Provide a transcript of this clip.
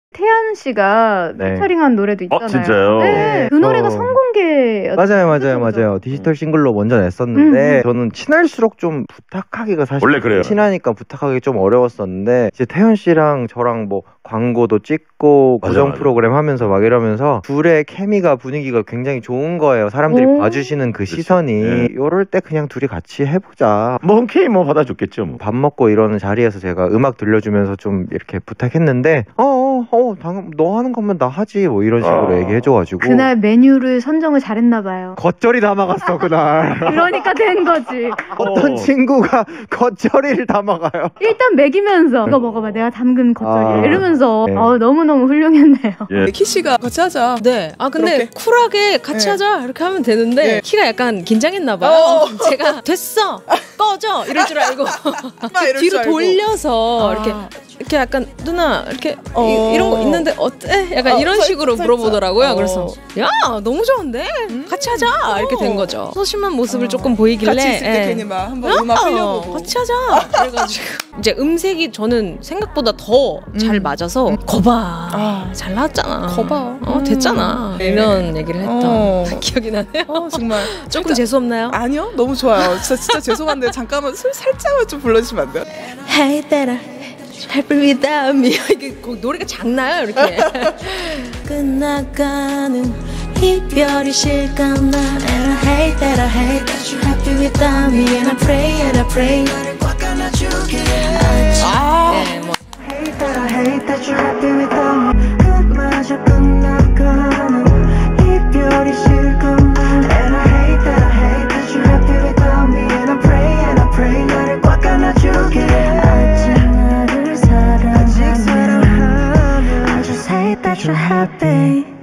태연 씨가 네. 피처링한 노래도 있잖아요. 진짜요? 네. 그 노래가 선공개였어요. 맞아요. 디지털 싱글로 먼저 냈었는데 저는 친할수록 좀 부탁하기가 사실 원래 그래요. 친하니까 부탁하기 좀 어려웠었는데 이제 태연 씨랑 저랑 뭐 광고도 찍고 고정 프로그램 하면서 막 이러면서 둘의 케미가 분위기가 굉장히 좋은 거예요. 사람들이 봐주시는 그 시선이 요럴 때 그냥 둘이 같이 해보자. 뭐 흔쾌히 뭐 받아줬겠죠. 뭐. 밥 먹고 이러는 자리에서 제가 음악 들려주면서 좀 이렇게 부탁했는데 당연 너 하는 것만 나 하지 뭐 이런 식으로 얘기해줘가지고 그날 메뉴를 선정을 잘했나 봐요. 겉절이 담아갔어 그날. 그러니까 된 거지. 어떤 친구가 겉절이를 담아가요. 일단 먹이면서 이거 먹어봐 내가 담근 겉절이 이러면서 네. 너무너무 훌륭했네요. 키씨가 같이 하자. 네. 근데 그렇게? 쿨하게 같이 하자 이렇게 하면 되는데 키가 약간 긴장했나 봐요. 제가 됐어 꺼져 이럴 줄 알고 뒤로 돌려서 이렇게 약간 누나 이렇게 이런 거 있는데 어때? 약간 이런 식으로 물어보더라고요. 그래서 야 너무 좋은데 같이 하자 이렇게 된 거죠. 소심한 모습을 조금 보이길래 같이 있을 때 괜히 막 한번 음악 흘려보고 같이 하자 그래가지고 이제 음색이 저는 생각보다 더 잘 맞아서 거봐 잘 나왔잖아. 거봐 됐잖아. 이런 얘기를 했던 기억이 나네요. 정말 조금 재수없나요? 아니요 너무 좋아요. 진짜 죄송한데 잠깐만 살짝만 좀 불러주시면 안 돼요? Hey better Happy without me 이게 노래가 작나요 이렇게 끝나가는 이별이 싫까나 And I hate that you're happy without me And I pray 너를 꽉 안아주길 네, 뭐. Hate that you're happy without me 그마저 끝나가는 이별이 싫구나 And I hate that you're happy without me And I pray 너를 꽉 안아주길 아직 나를 사랑하면 I just hate that you're happy